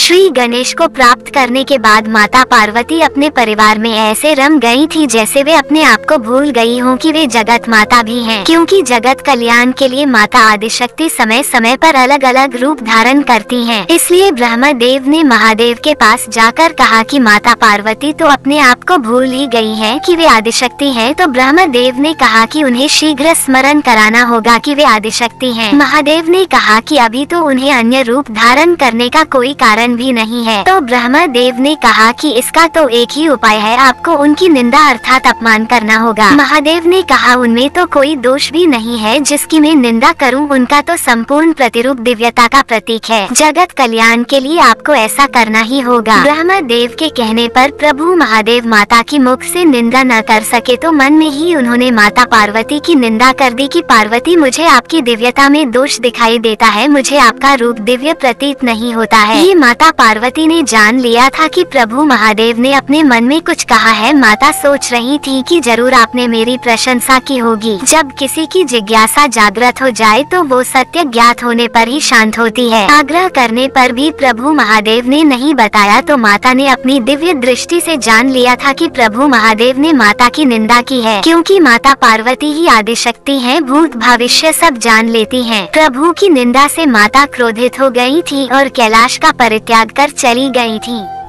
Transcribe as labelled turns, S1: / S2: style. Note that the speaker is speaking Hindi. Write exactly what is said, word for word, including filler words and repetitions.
S1: श्री गणेश को प्राप्त करने के बाद माता पार्वती अपने परिवार में ऐसे रम गई थी जैसे वे अपने आप को भूल गई हों कि वे जगत माता भी हैं, क्योंकि जगत कल्याण के लिए माता आदिशक्ति समय समय पर अलग अलग रूप धारण करती हैं। इसलिए ब्रह्मा देव ने महादेव के पास जाकर कहा कि माता पार्वती तो अपने आप को भूल ही गई है कि वे आदिशक्ति हैं। तो ब्रह्मा देव ने कहा कि उन्हें शीघ्र स्मरण कराना होगा कि वे आदिशक्ति हैं। महादेव ने कहा कि अभी तो उन्हें अन्य रूप धारण करने का कोई कारण भी नहीं है। तो ब्रह्मा देव ने कहा कि इसका तो एक ही उपाय है, आपको उनकी निंदा अर्थात अपमान करना होगा। महादेव ने कहा उनमें तो कोई दोष भी नहीं है जिसकी मैं निंदा करूं, उनका तो संपूर्ण प्रतिरूप दिव्यता का प्रतीक है। जगत कल्याण के लिए आपको ऐसा करना ही होगा। ब्रह्मा देव के कहने पर प्रभु महादेव माता की मुख से निंदा न कर सके तो मन में ही उन्होंने माता पार्वती की निंदा कर दी कि पार्वती मुझे आपकी दिव्यता में दोष दिखाई देता है, मुझे आपका रूप दिव्य प्रतीत नहीं होता है। ये माता पार्वती ने जान लिया था कि प्रभु महादेव ने अपने मन में कुछ कहा है। माता सोच रही थी कि जरूर आपने मेरी प्रशंसा की होगी। जब किसी की जिज्ञासा जागृत हो जाए तो वो सत्य ज्ञात होने पर ही शांत होती है। आग्रह करने पर भी प्रभु महादेव ने नहीं बताया तो माता ने अपनी दिव्य दृष्टि से जान लिया था कि प्रभु महादेव ने माता की निंदा की है, क्योंकि माता पार्वती ही आदिशक्ति हैं, भूत भविष्य सब जान लेती हैं। प्रभु की निंदा से माता क्रोधित हो गई थी और कैलाश का परित्याग कर चली गई थी।